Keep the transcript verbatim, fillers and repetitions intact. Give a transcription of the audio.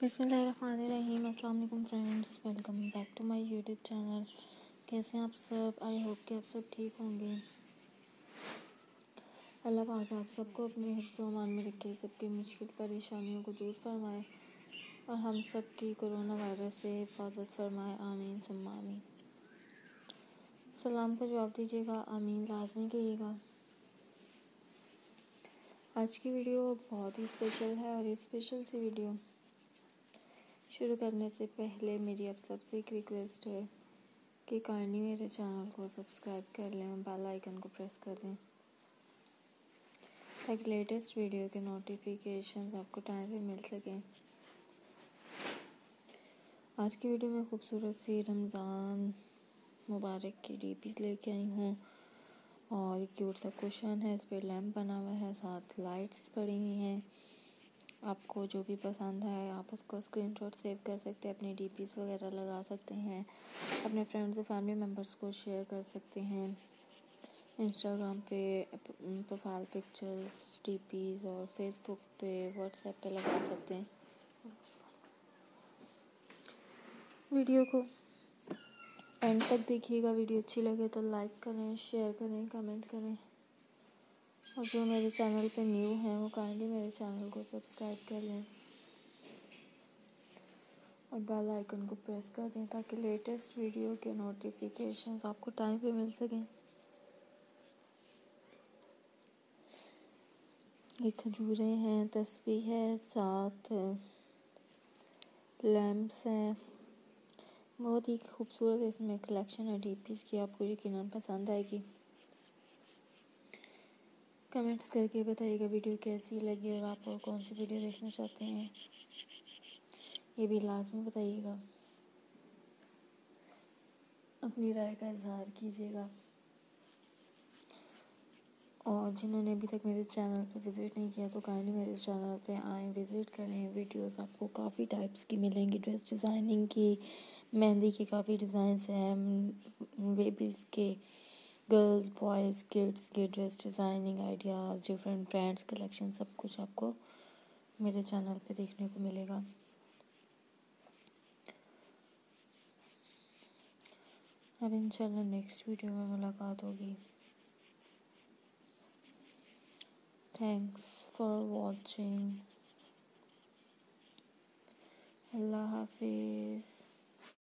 बिस्मिल्लाहिर्रहमानिर्रहीम। अस्सलाम वालेकुम friends, welcome back to my YouTube channel. कैसे हैं आप सब? आई होप कि आप सब ठीक होंगे। अल्लाह पाक आप सबको अपने हिफ्ज़-ओ अमान में रखे, सबकी मुश्किल परेशानियों को दूर फरमाए और हम सब की कोरोना वायरस से हिफाजत फरमाए। आमीन सुम्मा आमीन। सलाम का जवाब दीजिएगा, आमीन लाजमी कहिएगा। आज की वीडियो बहुत ही स्पेशल है और ये स्पेशल सी वीडियो शुरू करने से पहले मेरी आप सबसे एक रिक्वेस्ट है कि काइंडली मेरे चैनल को सब्सक्राइब कर लें और बेल आइकन को प्रेस कर दें ताकि लेटेस्ट वीडियो के नोटिफिकेशन आपको टाइम पे मिल सकें। आज की वीडियो में खूबसूरत सी रमज़ान मुबारक की डीपीज लेके आई हूँ और एक क्यूट सा कुशन है, इस पर लैम्प बना हुआ है, साथ लाइट्स पड़ी हुई हैं। आपको जो भी पसंद है आप उसको स्क्रीनशॉट सेव कर सकते हैं, अपनी डीपीज वगैरह लगा सकते हैं, अपने फ्रेंड्स और फैमिली मेम्बर्स को शेयर कर सकते हैं। इंस्टाग्राम पे प्रोफाइल पिक्चर्स, डीपीज और फेसबुक पे, व्हाट्सएप पे लगा सकते हैं। वीडियो को एंड तक देखिएगा। वीडियो अच्छी लगे तो लाइक करें, शेयर करें, कमेंट करें और जो मेरे चैनल पे न्यू हैं वो काइंडली मेरे चैनल को सब्सक्राइब कर लें और बेल आइकन को प्रेस कर दें ताकि लेटेस्ट वीडियो के नोटिफिकेशंस आपको टाइम पे मिल सकें। ये खजूरें हैं, तस्बीह है, साथ लैम्प्स हैं। बहुत ही खूबसूरत इसमें कलेक्शन है डीपीज़ की, आपको यकीनन पसंद आएगी। कमेंट्स करके बताइएगा वीडियो कैसी लगी और आप और कौन सी वीडियो देखना चाहते हैं, ये भी लाजमी बताइएगा। अपनी राय का इजहार कीजिएगा और जिन्होंने अभी तक मेरे चैनल पे विज़िट नहीं किया तो काइंडली मेरे चैनल पे आएँ, विज़िट करें। वीडियोस आपको काफ़ी टाइप्स की मिलेंगी, ड्रेस डिज़ाइनिंग की, मेहंदी की काफ़ी डिज़ाइंस हैं, बेबीज़ के, गर्ल्स बॉयज़ किड्स के dress designing ideas, different brands collection, सब कुछ आपको मेरे चैनल पे देखने को मिलेगा। अब इंशाल्लाह नेक्स्ट वीडियो में मुलाकात होगी। Thanks for watching. अल्लाह हाफिज़।